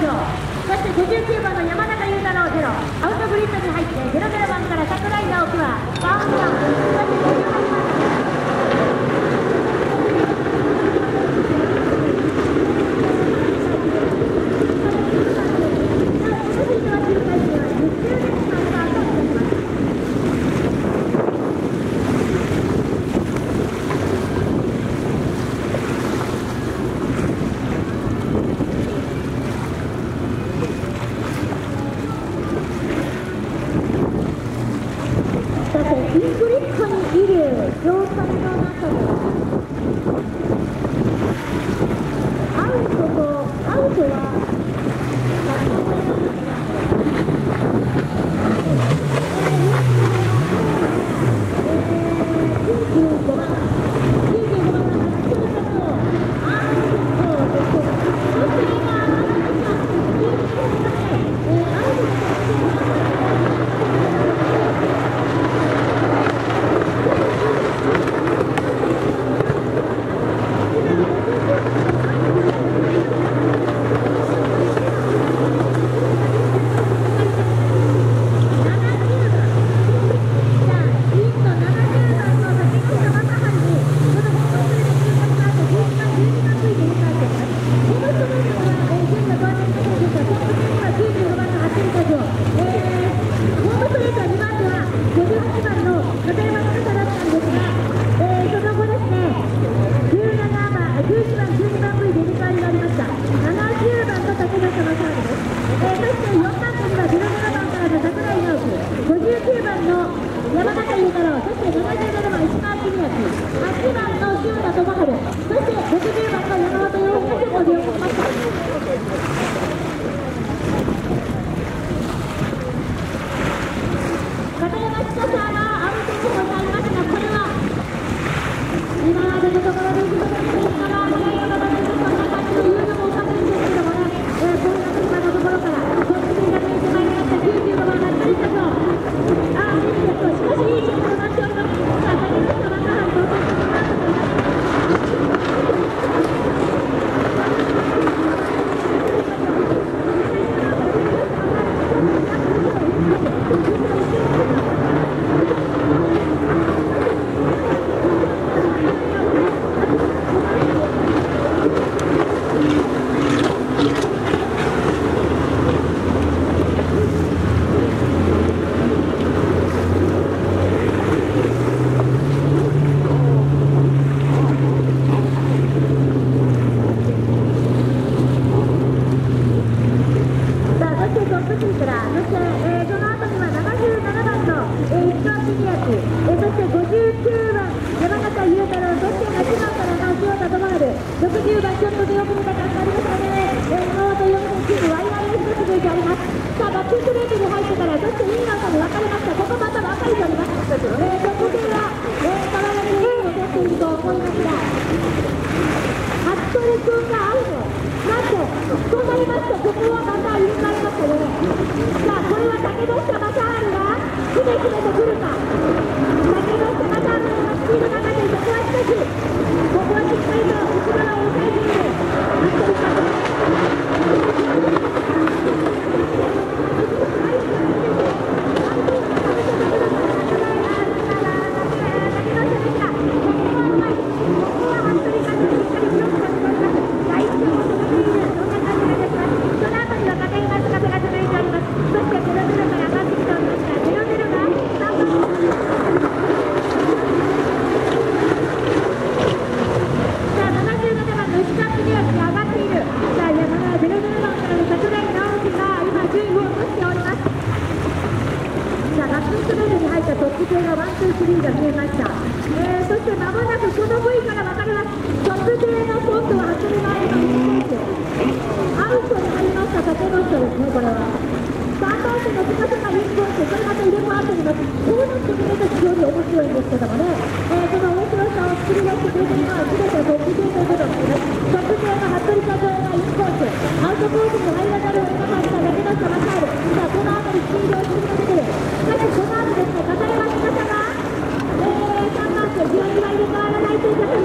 勝。そして59番の山中裕太郎ゼロ、アウトグリッドに入って00番から櫻井直樹はバウンドラン、そして58番イングリッドにいる状態の中でアウトは山中裕太郎、そして77番石川公明、8番の塩田智春、そして60番の山本洋平が出遅れました。片山千佳さんのアウトにございますが、これは今までのところで広がっているから早いことだというそんな感じの言うのもおかしいんですけどもね、こういう今のところからトップにが抜いてまいりました95番の成田と。しかしいいショットとなっております。さあ、先ほどのバックハンドを取ってもらうことになっています。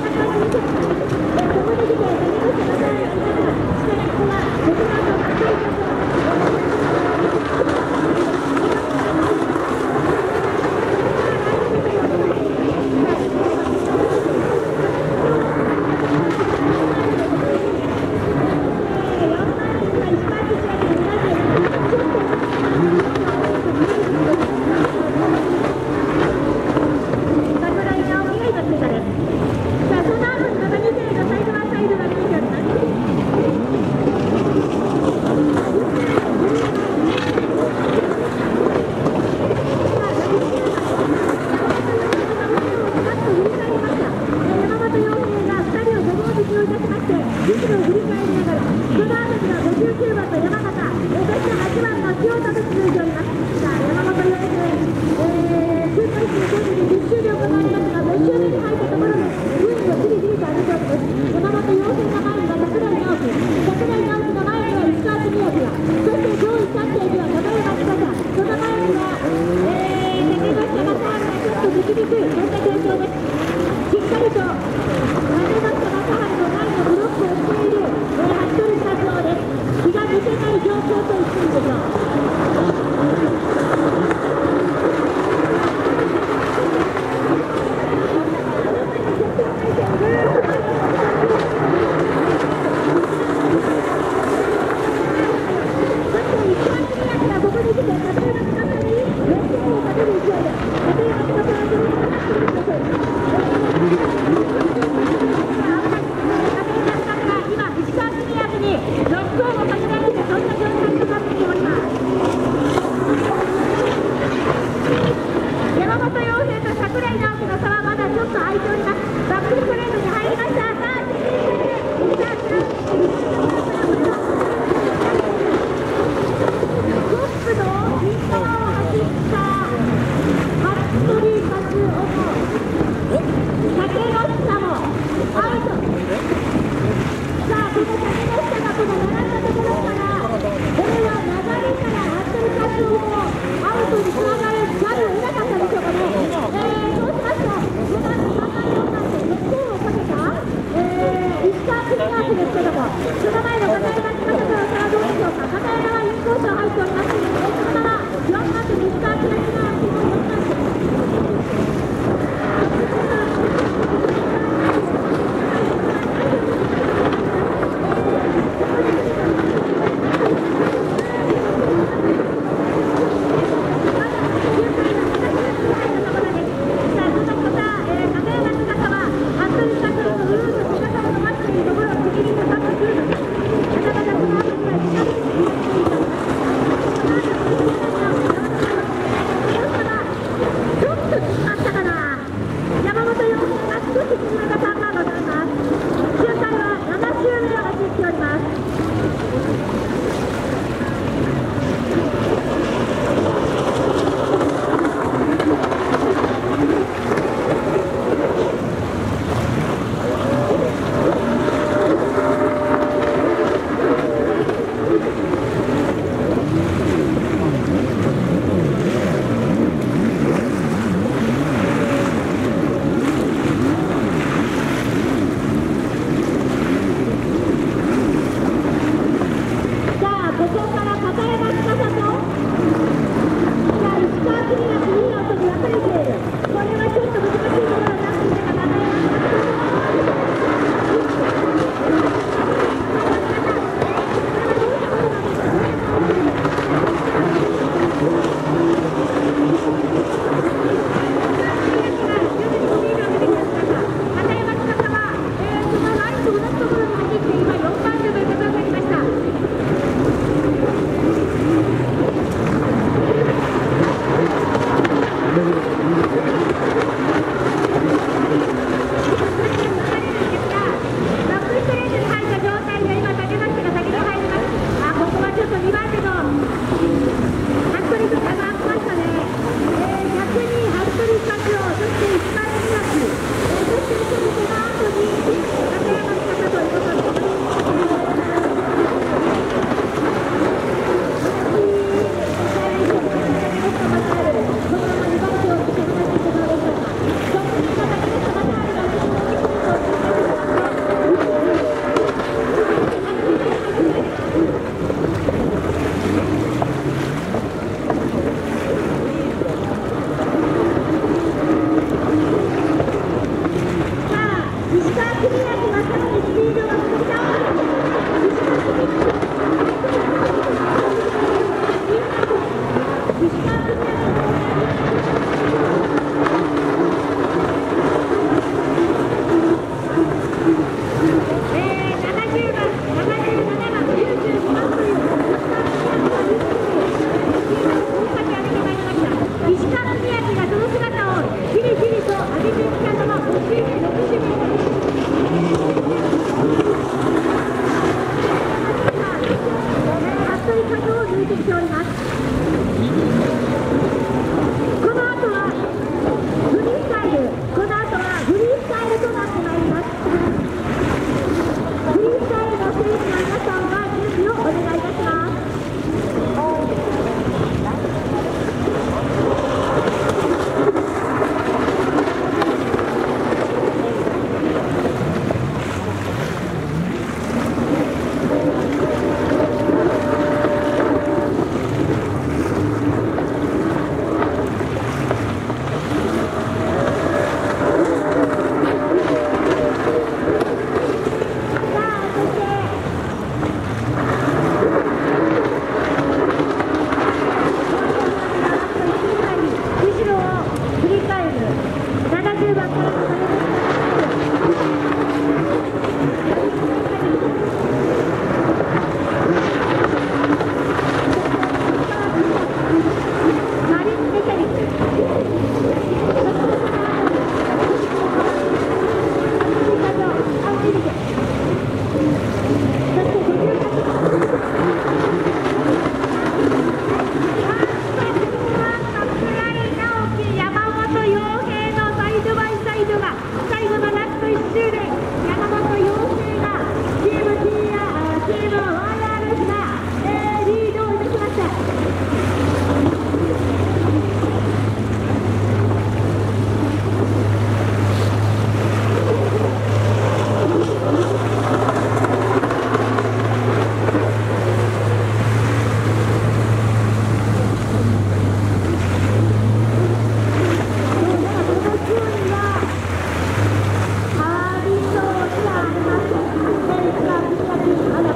ここでりながら、その後には59番の山形、そして8番の清田と続いております。さあ、山本陽平、スーパー1の選手に10周秒かかりますが、5周目に入ったところで順位をじりじりと上げております。山本陽平の前には櫻井直樹、櫻井直樹の前には石川邦明が、そして上位3名には片山司、その前には、竹下正治がちょっと抜きにくい、そんな状況です。しっかりと竹下正治の前のブロックをしている服部和夫です。気が抜けない状況と言っていいでしょう。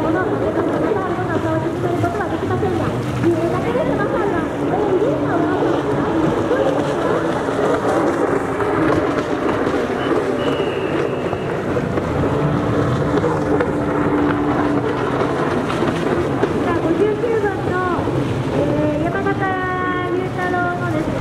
このマサールとの差を縮めることはできませんが、理由だけでマサールはリーダーを直しました。59番の、山形龍太郎のです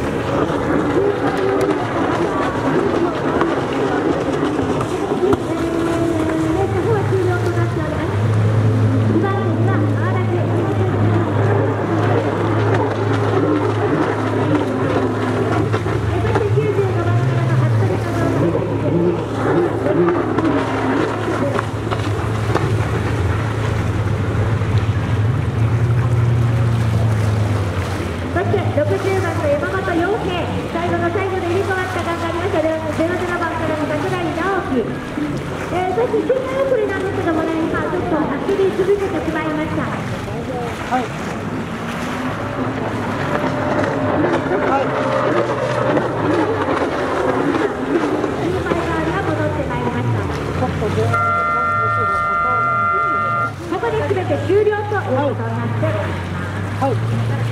60番の山本陽平、最後の最後で入れ替わった感がありました07番からの櫻井直樹、そして周回遅れなんですけどもね、今ちょっと走り続けてしまいました。はい。周回が戻ってまいりました。ここで全て終了ということになっております。はい。